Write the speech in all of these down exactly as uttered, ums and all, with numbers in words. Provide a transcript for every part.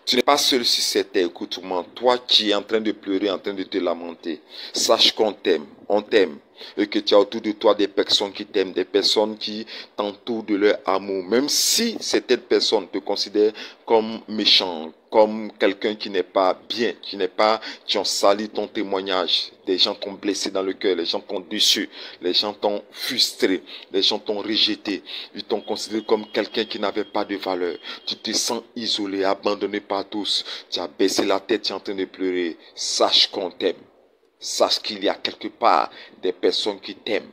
Tu n'es pas seul sur cette terre, écoute-moi. Toi qui es en train de pleurer, en train de te lamenter, sache qu'on t'aime, on t'aime. Et que tu as autour de toi des personnes qui t'aiment, des personnes qui t'entourent de leur amour. Même si certaines personnes te considèrent comme méchant, comme quelqu'un qui n'est pas bien, qui n'est pas, qui ont sali ton témoignage. Des gens t'ont blessé dans le cœur, les gens t'ont déçu, les gens t'ont frustré, les gens t'ont rejeté. Ils t'ont considéré comme quelqu'un qui n'avait pas de valeur. Tu te sens isolé, abandonné par tous. Tu as baissé la tête, tu es en train de pleurer. Sache qu'on t'aime. Sache qu'il y a quelque part des personnes qui t'aiment.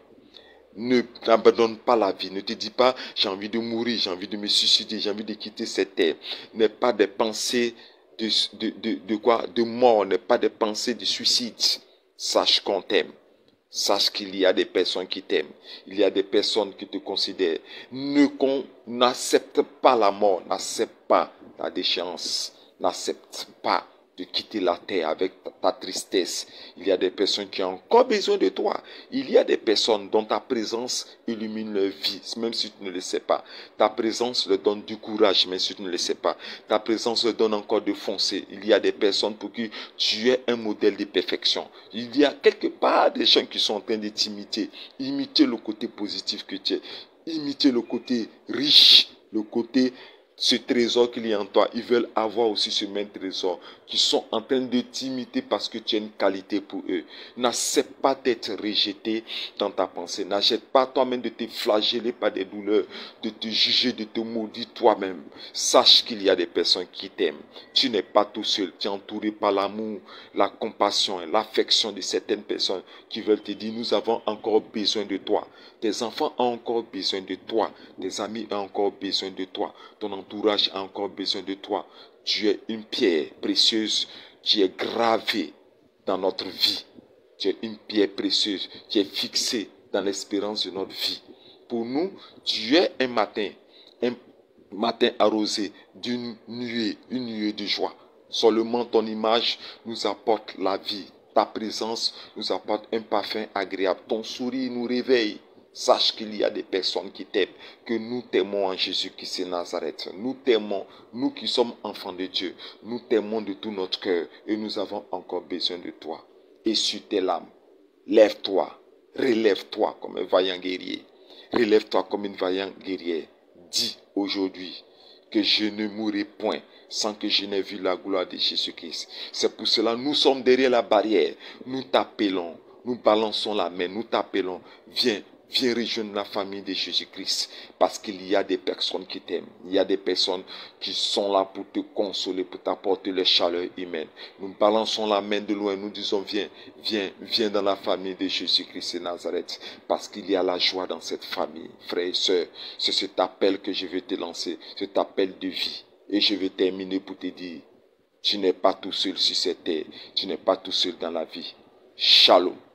Ne n'abandonne pas la vie. Ne te dis pas, j'ai envie de mourir, j'ai envie de me suicider, j'ai envie de quitter cette terre. N'est pas des pensées de, de, de, de quoi? De mort, n'est pas des pensées de suicide. Sache qu'on t'aime. Sache qu'il y a des personnes qui t'aiment. Il y a des personnes qui te considèrent. Ne qu'on n'accepte pas la mort, n'accepte pas la déchéance, n'accepte pas de quitter la terre avec ta tristesse. Il y a des personnes qui ont encore besoin de toi. Il y a des personnes dont ta présence illumine leur vie, même si tu ne le sais pas. Ta présence leur donne du courage, même si tu ne le sais pas. Ta présence leur donne encore de foncer. Il y a des personnes pour qui tu es un modèle de perfection. Il y a quelque part des gens qui sont en train de t'imiter. Imiter le côté positif que tu es. Imiter le côté riche, le côté ce trésor qu'il y a en toi. Ils veulent avoir aussi ce même trésor, qui sont en train de t'imiter parce que tu as une qualité pour eux. N'accepte pas d'être rejeté dans ta pensée. N'accepte pas toi-même de te flageller par des douleurs, de te juger, de te maudire toi-même. Sache qu'il y a des personnes qui t'aiment. Tu n'es pas tout seul. Tu es entouré par l'amour, la compassion et l'affection de certaines personnes qui veulent te dire, nous avons encore besoin de toi. Tes enfants ont encore besoin de toi. Tes amis ont encore besoin de toi. Ton entourage a encore besoin de toi. Tu es une pierre précieuse qui est gravée dans notre vie. Tu es une pierre précieuse qui est fixée dans l'espérance de notre vie. Pour nous, tu es un matin, un matin arrosé d'une nuée, une nuée de joie. Seulement ton image nous apporte la vie. Ta présence nous apporte un parfum agréable. Ton sourire nous réveille. Sache qu'il y a des personnes qui t'aiment, que nous t'aimons en Jésus-Christ de Nazareth. Nous t'aimons, nous qui sommes enfants de Dieu. Nous t'aimons de tout notre cœur et nous avons encore besoin de toi. Essuie tes larmes. Lève-toi, relève-toi comme un vaillant guerrier. Relève-toi comme une vaillante guerrière. Dis aujourd'hui que je ne mourrai point sans que je n'ai vu la gloire de Jésus-Christ. C'est pour cela que nous sommes derrière la barrière. Nous t'appelons, nous balançons la main, nous t'appelons. Viens. Viens rejoindre la famille de Jésus-Christ parce qu'il y a des personnes qui t'aiment. Il y a des personnes qui sont là pour te consoler, pour t'apporter leur chaleur humaine. Nous balançons la main de loin, nous disons viens, viens, viens dans la famille de Jésus-Christ de Nazareth parce qu'il y a la joie dans cette famille. Frères et sœurs, c'est cet appel que je vais te lancer, cet appel de vie. Et je vais terminer pour te dire, tu n'es pas tout seul sur cette terre, tu n'es pas tout seul dans la vie. Shalom.